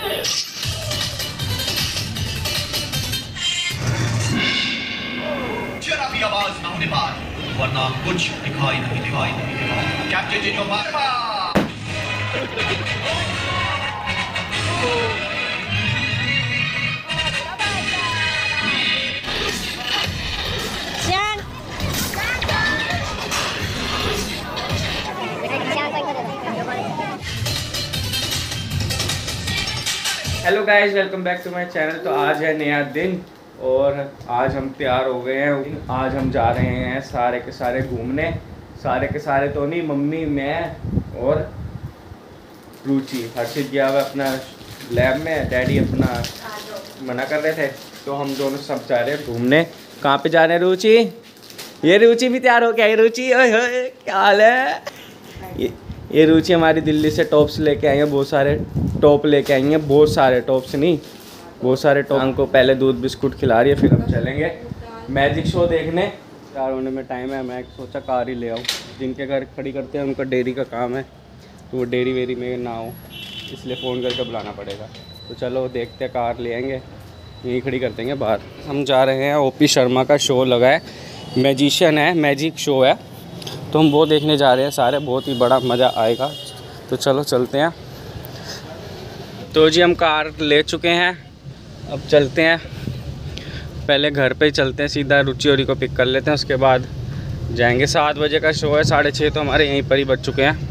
जरा भी आवाज ना होने पाए वरना कुछ दिखाई नहीं captain in your mark. Hello guys, welcome back to my channel. तो आज है नया दिन और आज हम तैयार हो गए हैं। आज हम जा रहे हैं सारे के सारे घूमने। सारे के सारे तो नहीं, मम्मी, मैं और रुचि। हर्षित गया हुआ अपना लैब में, डैडी अपना मना कर रहे थे, तो हम दोनों सब जा रहे हैं घूमने। कहाँ पे जा रहे हैं रुचि? ये रुचि भी तैयार हो गया। ये रुचि, ओए होए क्या हाल है? ये रुचि हमारी दिल्ली से टॉप्स लेके आई हैं, बहुत सारे टॉप लेके आई हैं। बहुत सारे टॉप्स नहीं, बहुत सारे टॉप को पहले दूध बिस्कुट खिला रही है, फिर हम चलेंगे मैजिक शो देखने। तैयार होने में टाइम है, मैं सोचा कार ही ले आऊँ। जिनके घर खड़ी करते हैं उनका डेयरी का काम है, तो वो डेयरी वेरी में ना हो, इसलिए फ़ोन करके बुलाना पड़ेगा। तो चलो देखते हैं, कार ले आएंगे, यहीं खड़ी कर देंगे बाहर। हम जा रहे हैं, ओपी शर्मा का शो लगा है, मैजिशियन है, मैजिक शो है, तो हम वो देखने जा रहे हैं सारे। बहुत ही बड़ा मज़ा आएगा, तो चलो चलते हैं। तो जी हम कार ले चुके हैं, अब चलते हैं। पहले घर पे ही चलते हैं, सीधा रुचि औरी को पिक कर लेते हैं, उसके बाद जाएंगे। 7 बजे का शो है, 6:30 तो हमारे यहीं पर ही बज चुके हैं।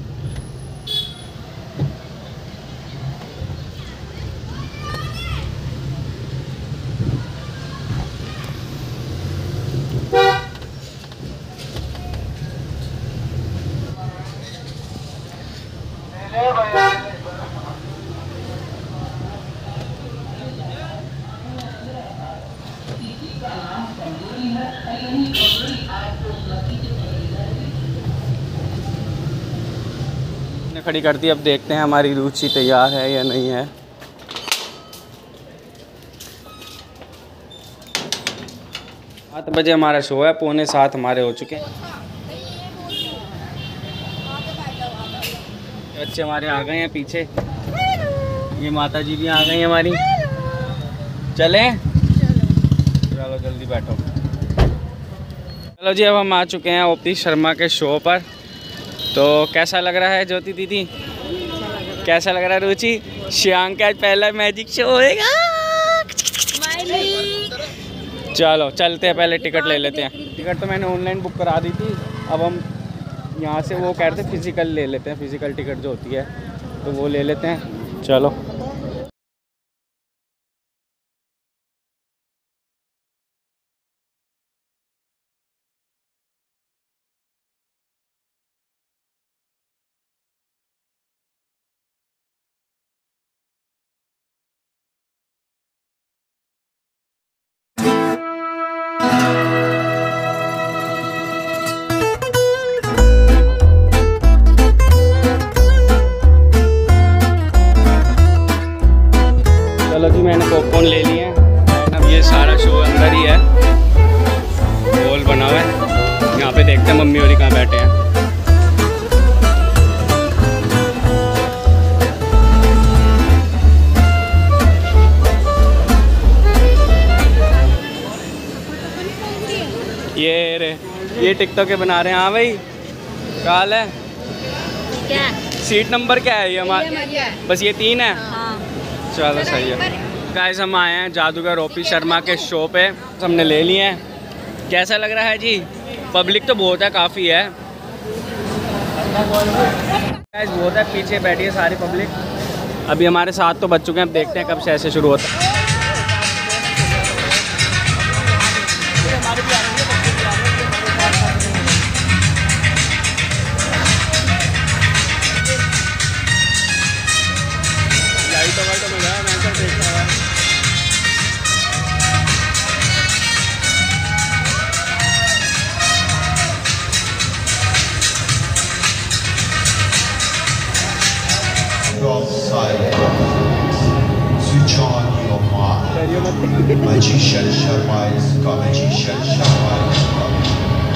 खड़ी कर दी, अब देखते हैं हमारी रुचि तैयार है या नहीं है। 7 बजे हमारा शो है, 6:45 हमारे हो चुके हैं। बच्चे हमारे आ गए हैं पीछे, ये माता जी भी आ गई हैं हमारी। चलें? चलो जल्दी बैठो। चलो जी, अब हम आ चुके हैं ओपी शर्मा के शो पर। तो कैसा लग रहा है ज्योति दीदी? कैसा लग रहा है रुचि? श्याम का आज पहला मैजिक शो होएगा। चलो चलते हैं, पहले टिकट ले लेते हैं। टिकट तो मैंने ऑनलाइन बुक करा दी थी, अब हम यहाँ से वो कह रहे थे फिज़िकल ले लेते हैं, फिज़िकल टिकट जो होती है तो वो ले लेते हैं। चलो जी, मैंने पॉपकॉर्न ले लिए हैं। अब ये सारा शो अंदर ही है, गोल बना हुआ है। यहाँ पे देखते हैं मम्मी और कहाँ बैठे हैं। ये टिकटॉक के बना रहे हैं। हाँ भाई, क्या हाल है? क्या सीट नंबर क्या है ये हमारा? बस ये 3 है। चलो सही है। गाइस, हम आए हैं जादूगर ओपी शर्मा के शो पे, हमने ले लिए हैं। कैसा लग रहा है जी? पब्लिक तो बहुत है, काफ़ी है गाइस, बहुत है। पीछे बैठी है सारी पब्लिक। अभी हमारे 7 तो बज चुके हैं, अब देखते हैं कब से ऐसे शुरू होता है। Switch on your mind. Magician Sharma is coming. Magician Sharma is coming.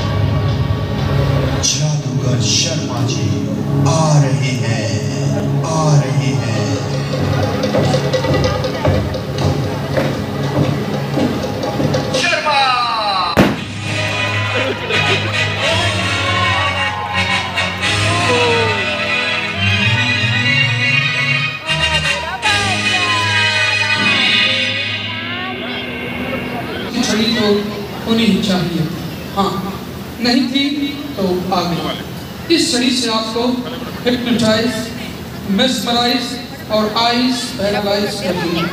जादूगर शर्मा जी आ रहे हैं, आ रहे हैं। होनी चाहिए। हाँ, नहीं थी तो आ गई। इस छड़ी से आपको हिप्नोटाइज, मेस्मराइज और आइज पैरालाइज कर दिया।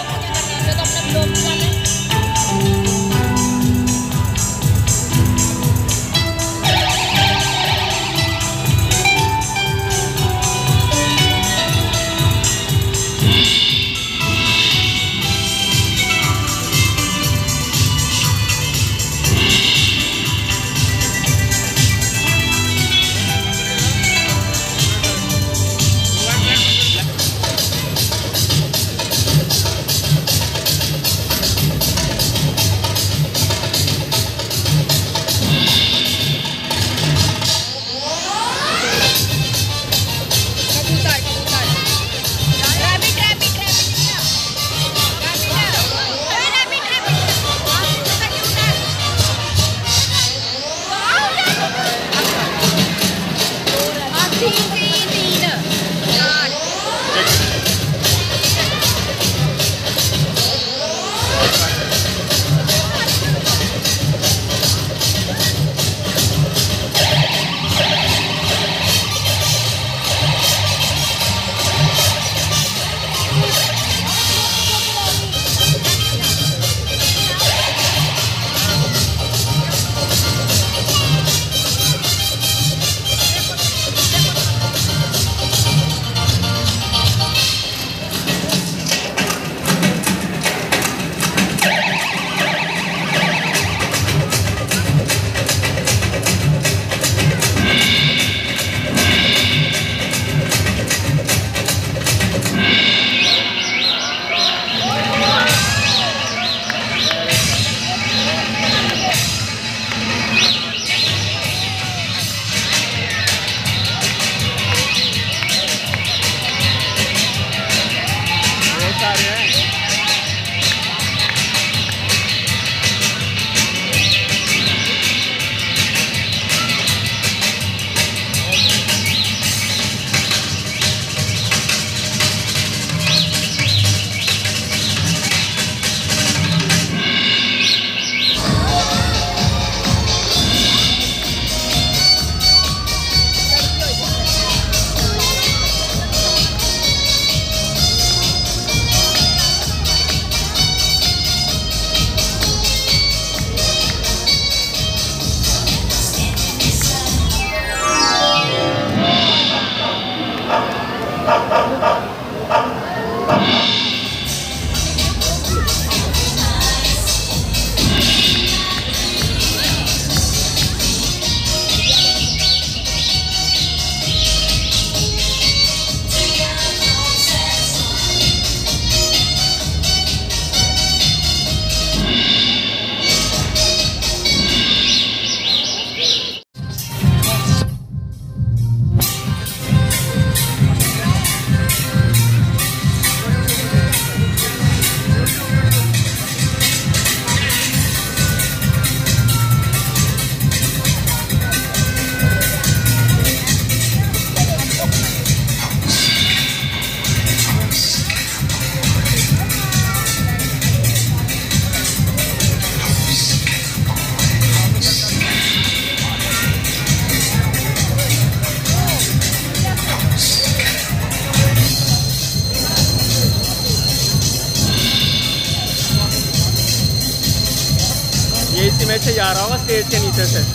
ये इसी में से जा रहा होगा स्टेज के नीचे से।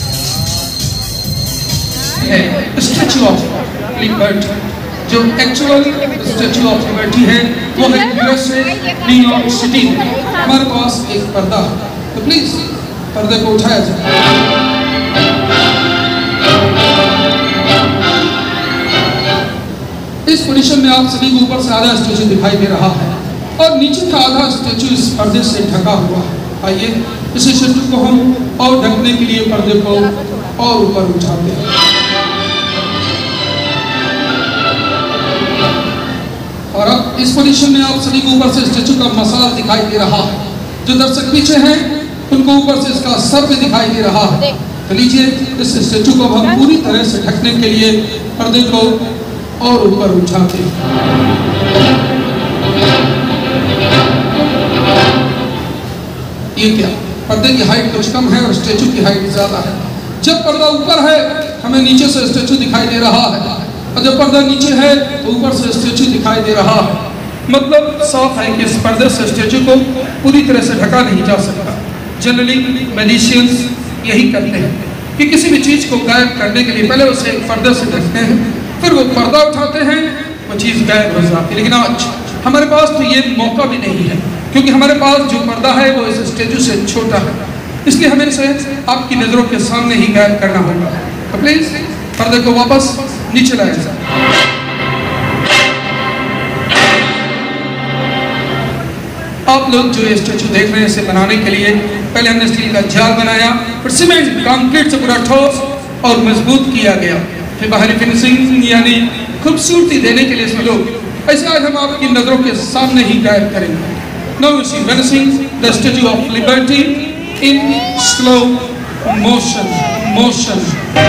स्टैचू ऑफ लिबर्टी, जो एक्चुअल स्टैचू ऑफ लिबर्टी है वो है यूएसए न्यूयॉर्क सिटी में। हमारे पास एक पर्दा है, तो प्लीज पर्दे को उठाया जाए। इस पोजीशन में आप सभी को ऊपर से आधा स्टैचू दिखाई दे रहा है और नीचे का आधा स्टैचू इस पर्दे से ढका हुआ है। आइए इस स्टैचू को हम और ढकने के लिए पर्दे को और ऊपर उठाते हैं और अब इस पोजीशन में आप सभी को ऊपर से स्टैचू का मसाला दिखाई दे रहा है। जो दर्शक पीछे हैं उनको ऊपर से इसका सर भी दिखाई दे रहा है। तो लीजिए इस स्टैचू को हम पूरी तरह से ढकने के लिए पर्दे को और ऊपर उठाते हैं। ये क्या पर्दे की हाइट कुछ कम है और स्टैचू की हाइट ज़्यादा है। जब पर्दा ऊपर है हमें नीचे से स्टैचू दिखाई दे रहा है, और जब पर्दा नीचे है तो ऊपर से स्टैचू दिखाई दे रहा है। मतलब साफ है कि इस पर्दे से स्टैचू को पूरी तरह से ढका नहीं जा सकता। जनरली मैजिशियंस यही करते हैं कि किसी भी चीज़ को गायब करने के लिए पहले उसे पर्दे से ढकते हैं, फिर वो पर्दा उठाते हैं, वो चीज़ गायब हो जाती है। लेकिन आज हमारे पास तो ये मौका भी नहीं है, क्योंकि हमारे पास जो पर्दा है वो इस स्टैचू से छोटा है, इसलिए हमें इसे आपकी नज़रों के सामने ही गायब करना होगा। तो प्लीज़ पर्दे को वापस नीचे लाया जाए। आप लोग जो ये स्टैचू देख रहे हैं इसे बनाने के लिए पहले हमने स्टील का जाल बनाया, फिर सीमेंट कंक्रीट से पूरा ठोस और मजबूत किया गया, फिर बाहरी फिनिशिंग यानी खूबसूरती देने के लिए इसमें लोग ऐसे आज हम आपकी नज़रों के सामने ही गायब करेंगे। Now you see vanishing the Statue of Liberty in slow motion.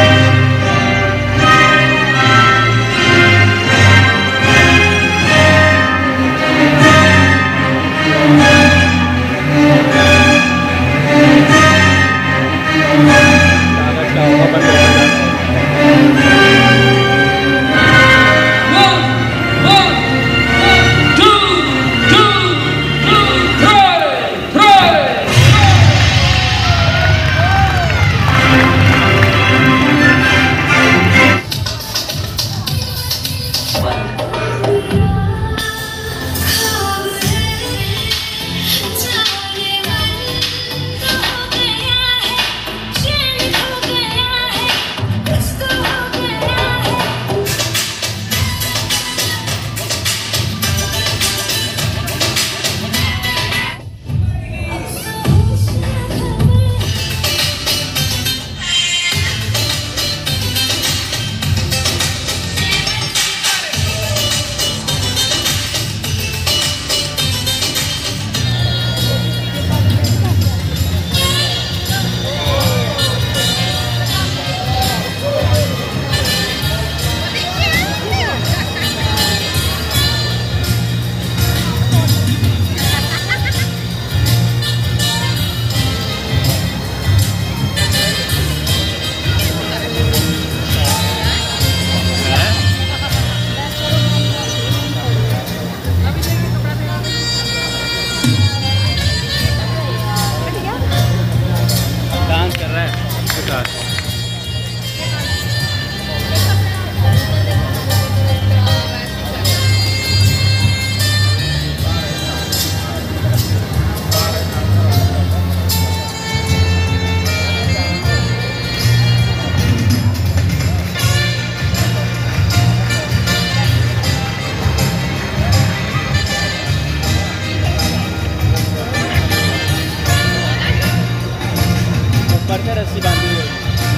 रस्सी बांधी हुई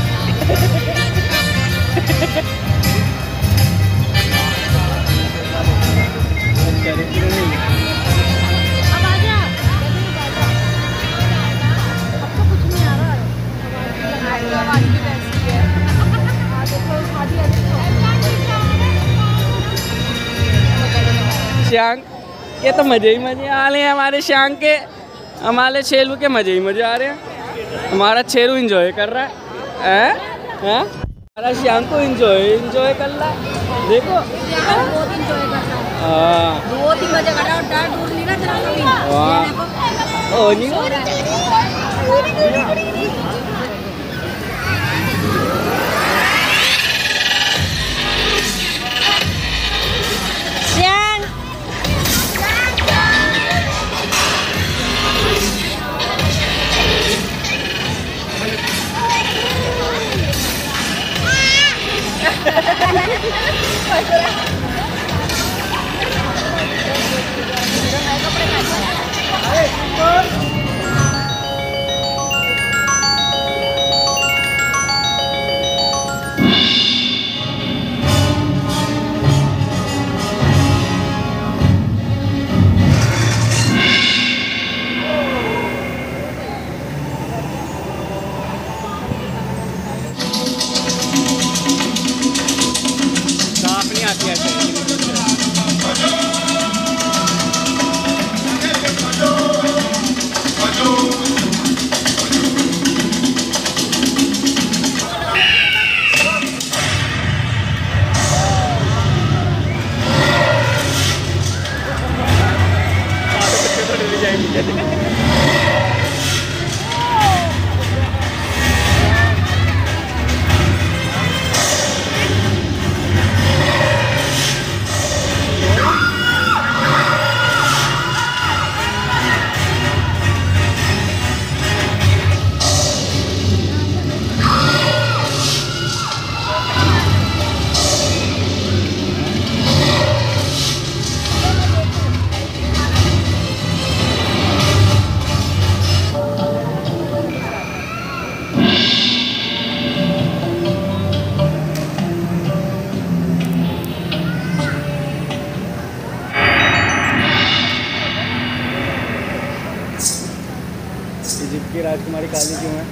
श्यांक के तो मज़े ही मज़े आ रहे हैं हमारे श्यांक के, हमारे शेरू के मज़े ही मज़े आ रहे हैं। हमारा शेरू एंजॉय कर रहा है, हैं? हमारा श्यांक को एंजॉय कर रहा है, देखो बहुत एंजॉय कर रहा है। हाँ बहुत ही मजा कर रहा है और डर दूर नहीं ना कि राजकुमारी काली क्यों है।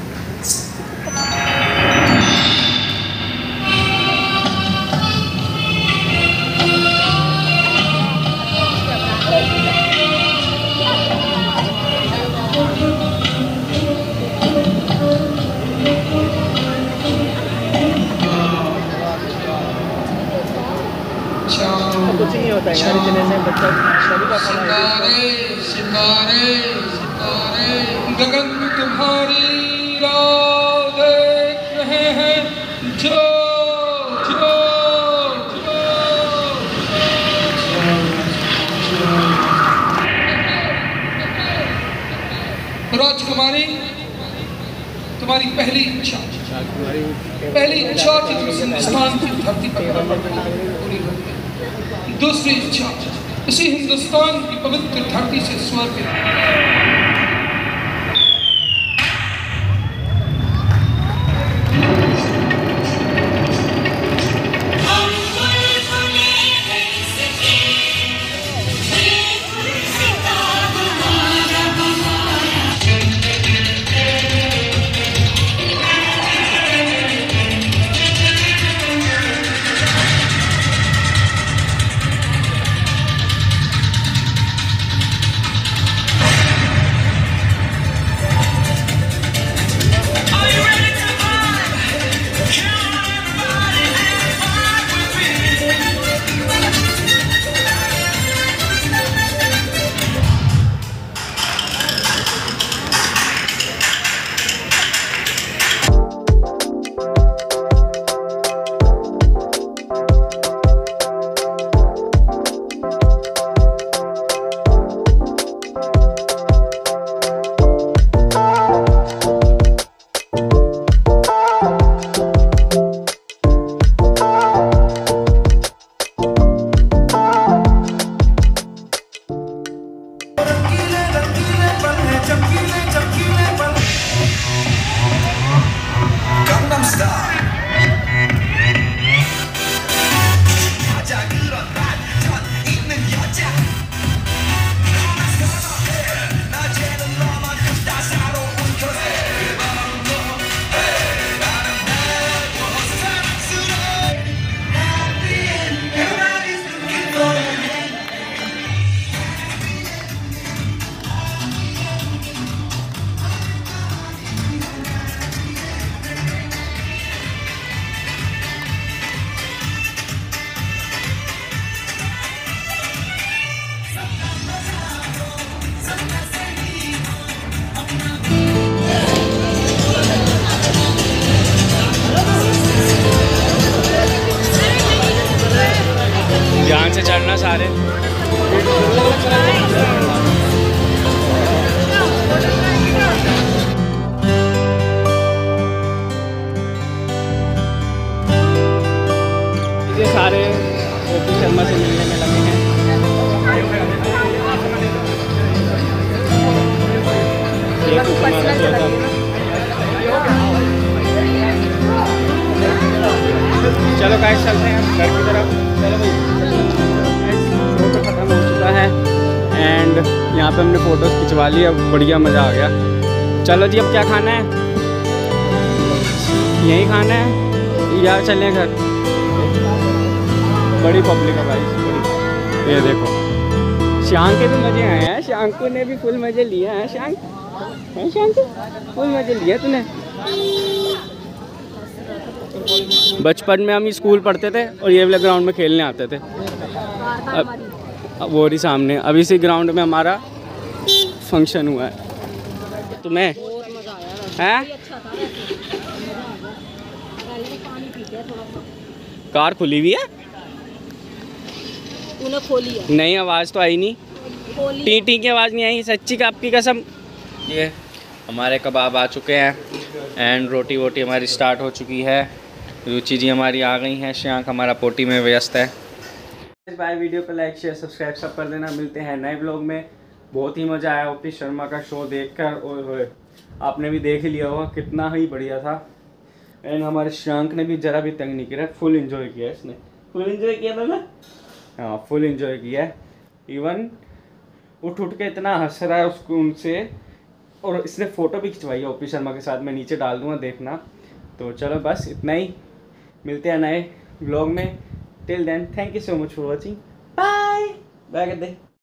कुछ नहीं होता है यार, इतने से बच्चा सभी का सितारे सितारे सितारे गगन में तुम्हारी राह देख रहे हैं, जो जो राजकुमारी, तुम्हारी पहली इच्छा थी तुम हिंदुस्तान की धरती पर पूरी हो गई। दूसरी इच्छा इसी हिंदुस्तान की पवित्र धरती से स्वर्ग। ध्यान से चढ़ना सारे। ये सारे ओपी शर्मा से मिलने में लगे हैं। चलो गाइस चलते हैं घर की तरफ। चलो भाई, शो तो ख़त्म हो चुका है एंड यहाँ पे हमने फ़ोटोज़ खिंचवा ली। अब बढ़िया मज़ा आ गया। चलो जी, अब क्या खाना है? यही खाना है या चलें घर? बड़ी पब्लिक है भाई, बड़ी। ये देखो, शांक के भी मज़े आए हैं। शांकू ने भी फुल मज़े लिए हैं। शांकू फुल मज़े लिया तूने। बचपन में हम स्कूल पढ़ते थे और ये वाले ग्राउंड में खेलने आते थे। अब वो रही सामने, अब इसी ग्राउंड में हमारा फंक्शन हुआ है। तुम्हें हैं? कार खुली हुई है? तूने खोली है? नहीं, आवाज़ तो आई नहीं। टी टी की आवाज़ नहीं आई, सच्ची का आपकी कसम। ये हमारे कबाब आ चुके हैं एंड रोटी वोटी हमारी स्टार्ट हो चुकी है। रुचि जी हमारी आ गई हैं। श्यांक हमारा पोटी में व्यस्त है। बाय, वीडियो को लाइक शेयर सब्सक्राइब सब कर देना। मिलते हैं नए ब्लॉग में। बहुत ही मज़ा आया ओपी शर्मा का शो देखकर, और आपने भी देख लिया होगा कितना ही बढ़िया था। एंड हमारे श्यांक ने भी ज़रा भी तंग नहीं किया, फुल एंजॉय किया इसने। फुल एंजॉय किया था ना? हाँ, फुल एंजॉय किया है। इवन उठ के इतना हंस रहा है उसको उनसे, और इसने फ़ोटो भी खिंचवाई है ओपी शर्मा के साथ, मैं नीचे डाल दूँगा देखना। तो चलो बस इतना ही, मिलते हैं नए व्लॉग में। Till then thank you so much for watching, bye bye कर दे।